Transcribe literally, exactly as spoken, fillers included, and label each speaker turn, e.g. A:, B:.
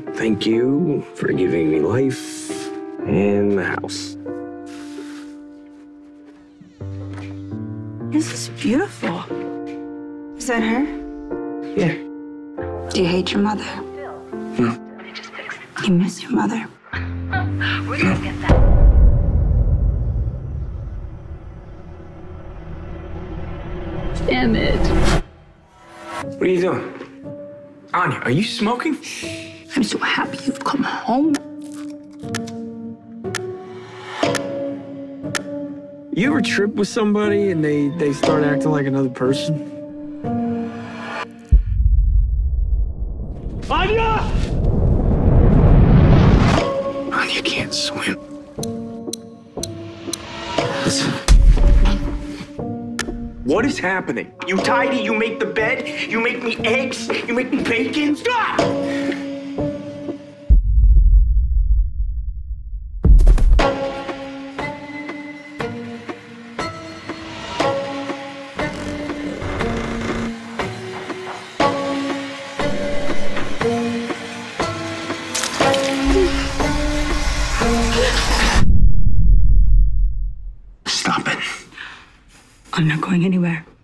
A: Thank you for giving me life and the house.
B: This is beautiful. Is that her?
A: Yeah.
B: Do you hate your mother?
A: No.
B: You miss your mother?
C: We're gonna get that.
B: Emmett.
A: What are you doing? Anya, are you smoking?
B: I'm so happy you've come home.
A: You ever trip with somebody and they, they start acting like another person? Anya! Anya can't swim. Listen. What is happening? You tidy, you make the bed, you make me eggs, you make me bacon. Stop! Stop it.
B: I'm not going anywhere.